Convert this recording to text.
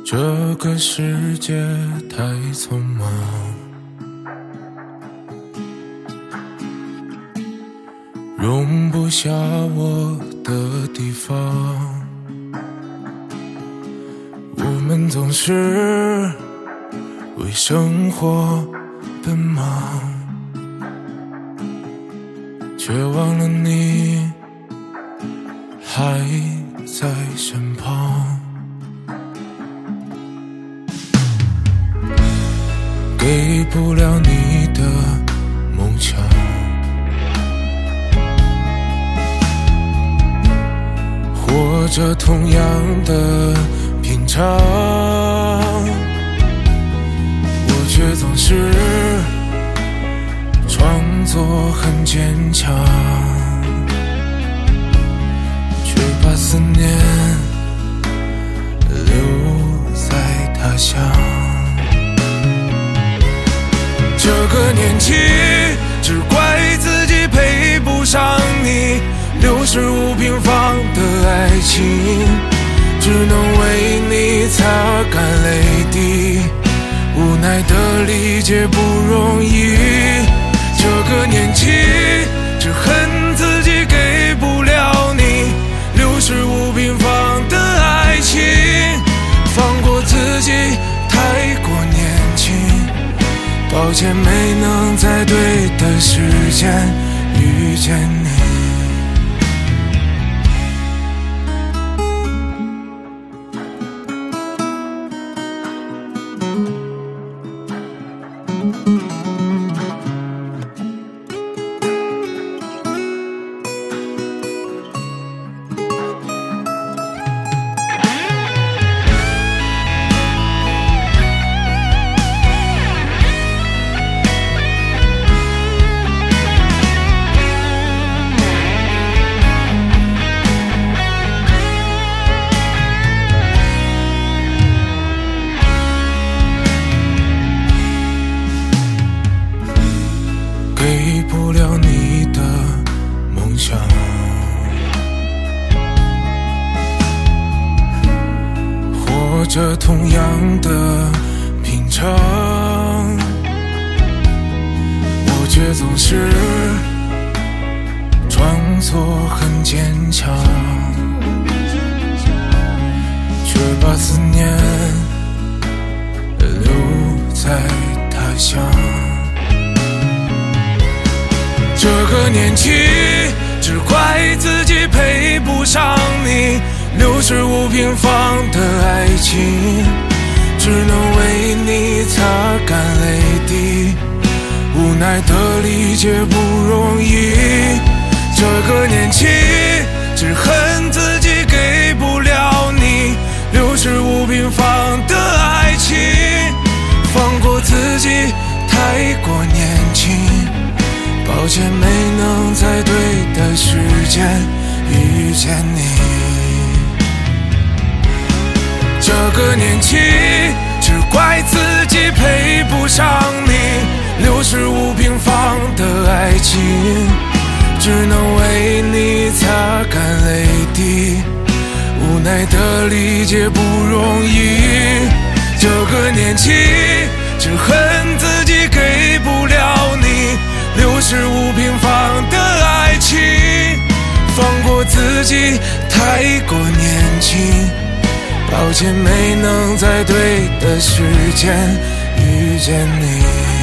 这个世界太匆忙，容不下我的地方。我们总是为生活奔忙，却忘了你还在身旁。给不了你的梦想，活着同样的平常，我却总是装作很坚强，却把思念留在他乡。这个年纪，只怪自己配不上你，65平方的爱情，只能为你擦干泪滴，无奈的理解不容易。这个年纪，只恨自己给不了你65平方的爱情，放过自己太过年轻，抱歉没能在对的时间遇见你。给不了你的梦想，活着同样的平常，我却总是装作很坚强，却把思念留在他乡。这个年纪，只怪自己配不上你65平方的爱情，只能为你擦干泪滴，无奈的理解不容易。这个年纪，只恨自己给不了你65平方的爱情，放过自己太过年轻，抱歉没能在对的时间遇见你。这个年纪，只怪自己配不上你65平方的爱情，只能为你擦干泪滴，无奈的理解不容易。这个年纪，只恨自己给不了你65平方的爱情，放过自己太过年轻，抱歉没能在对的时间遇见你。